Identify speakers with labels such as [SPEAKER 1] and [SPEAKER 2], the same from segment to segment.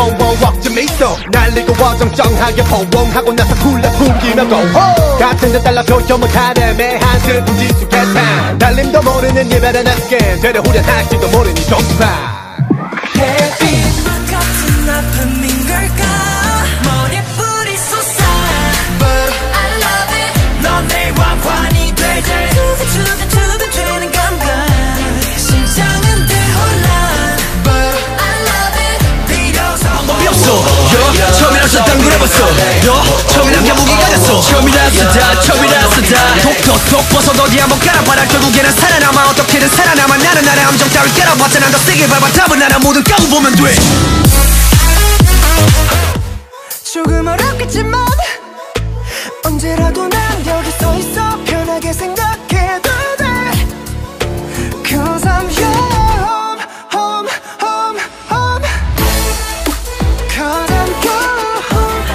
[SPEAKER 1] 억좀 있어 날리고 어정쩡하게 포옹하고 나서 쿨러 풍기며 go 같은 듯 달라 표현 못하는 매한 슬픈 지수개탄 달림도 모르는 예배를 낮게 되려 후련할지도 모르니 동파
[SPEAKER 2] 햇빛 같은 아픔인 걸까 머리뿌리 솟아 But I love it 넌 내 왕관이 되지 두근두근 감각 심장은 대혼란 But I love it 비로소 방법이 없어 처음이라서 당구해봤어 처음이란 무기가 됐어 처음이라서 다 독 벗어 어디 한번 깔아봐라 결국에는 살아남아 어떻게든 살아남아 나는 나의 함정 따위 깔아봤자 난 더 세게 밟아 답은 나라 모두 까고 보면 돼 조금 어렵겠지만 언제라도 난 여기 서 있어 편하게 생각해도 돼 Cause I'm your home Cause I'm your home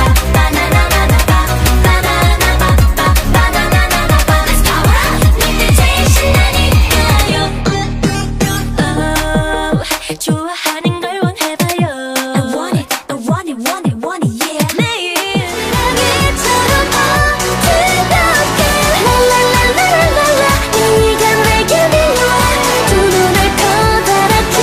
[SPEAKER 2] 좋아하는 걸 원해봐요 I want it, I want it, want it, want it, yeah 매일 나비처럼 어지럽게 랄랄랄랄랄라 네가 내게 밀려와 두 눈을 커다랗게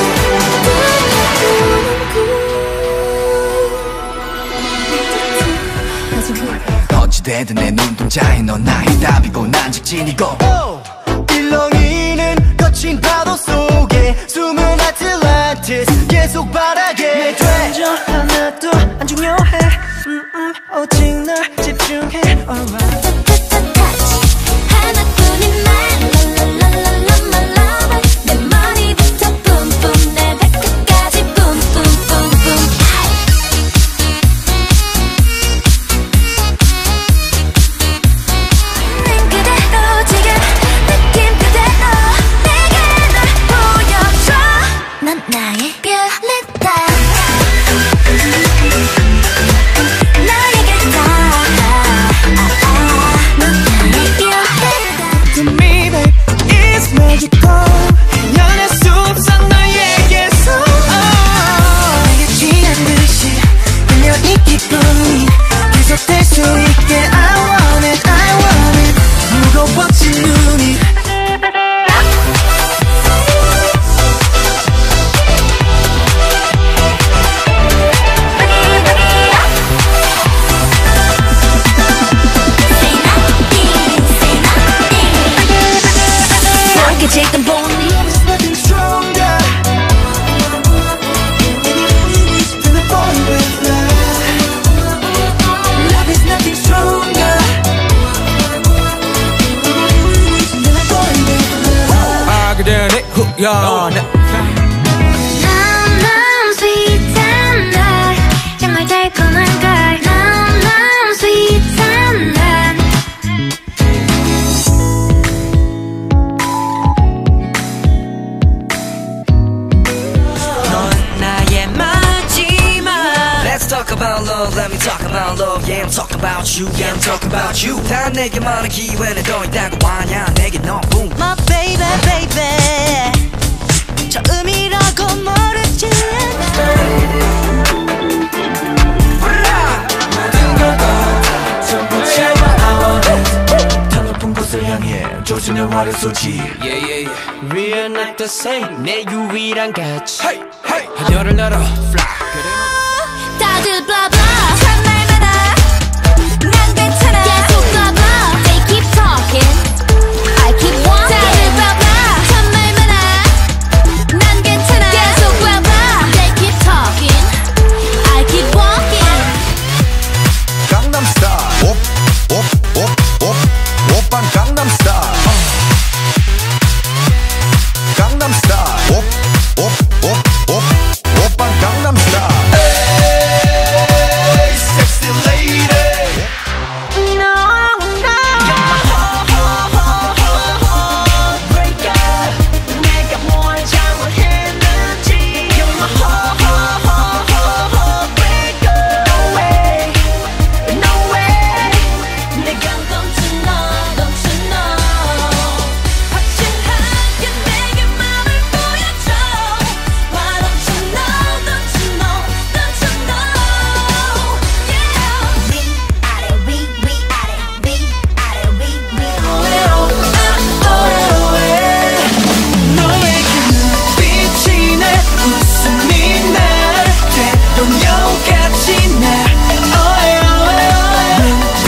[SPEAKER 2] 어찌되든 내 눈동자에 넌 나의 답이고 난 직진이고 일렁이는 거친 파도 속에 숨은 아틀란티스 계속 바라게 돼 저 하나도 안 중요해 오직 널 집중해 alright 하나뿐인 말 랄랄랄라 my lover 내 머리부터 뿜뿜 내 발끝까지 뿜뿜뿜뿜 난 그대로 지금 느낌 그대로 내게 널 보여줘 넌 나의 별이다 나에게 다 넌 나의 별이다 To me babe it's magical 연애 숲속 너에게서 내게 취한 듯이 들려 이 기분이 계속될 수 있게 I want it 무거워진 눈이 지금 보니 Love is nothing stronger To the point with love Love is nothing stronger To the point with love 그대는 내 후연 너무 sweet한 날 정말 달콤한 걸 너무 sweet한 날 Let's talk about love, let me talk about love Yeah, I'm talking about you, yeah, I'm talking about you 다 내게 말할 기회는 더 있다고 하냐 내게 너뿐 My baby, baby 처음이라고 모르지 모든 걸 다 전부 채워 I want it 더 높은 곳을 향해 조준의 화를 쏘지 Yeah, yeah, yeah We're not the same 내 유일한 가치 Hey, hey 하늘을 날아 Fly